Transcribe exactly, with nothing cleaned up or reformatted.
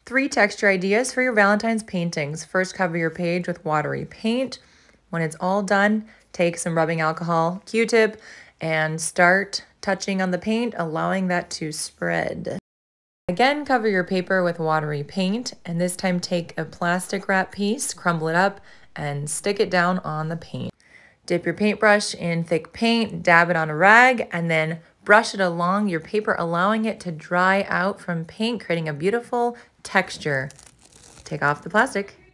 Three texture ideas for your Valentine's paintings. First, cover your page with watery paint. When it's all done, take some rubbing alcohol, Q-tip, and start touching on the paint, allowing that to spread. Again, cover your paper with watery paint, and this time take a plastic wrap piece, crumble it up, and stick it down on the paint. Dip your paintbrush in thick paint, dab it on a rag, and then brush it along your paper, allowing it to dry out from paint, creating a beautiful texture. Take off the plastic.